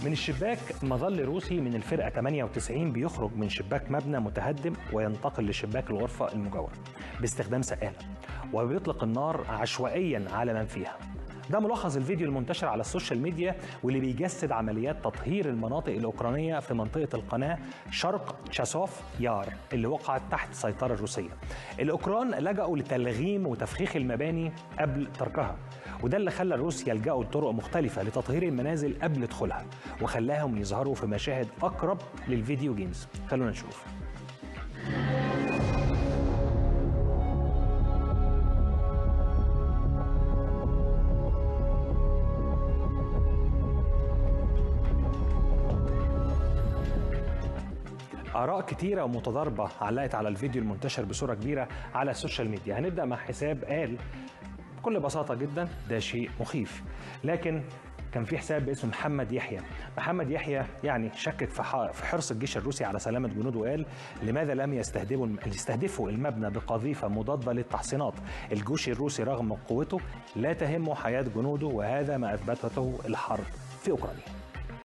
من الشباك مظل روسي من الفرقة 98 بيخرج من شباك مبنى متهدم وينتقل لشباك الغرفة المجاورة باستخدام سقالة، وبيطلق النار عشوائيا على من فيها. ده ملخص الفيديو المنتشر على السوشيال ميديا واللي بيجسد عمليات تطهير المناطق الأوكرانية في منطقة القناة شرق تشاسوف يار اللي وقعت تحت السيطرة الروسية. الأوكران لجأوا لتلغيم وتفخيخ المباني قبل تركها، وده اللي خلى الروس يلجأوا لطرق مختلفة لتطهير المنازل قبل دخولها، وخلاهم يظهروا في مشاهد أقرب للفيديو جيمز. خلونا نشوف. آراء كتيرة ومتضاربة علقت على الفيديو المنتشر بصورة كبيرة على السوشيال ميديا. هنبدأ مع حساب قال بكل بساطة جدا ده شيء مخيف، لكن كان في حساب باسم محمد يحيى. محمد يحيى يعني شكك في حرص الجيش الروسي على سلامة جنوده، وقال لماذا لم يستهدفوا المبنى بقذيفة مضادة للتحصينات؟ الجيش الروسي رغم قوته لا تهمه حياة جنوده، وهذا ما أثبتته الحرب في أوكرانيا.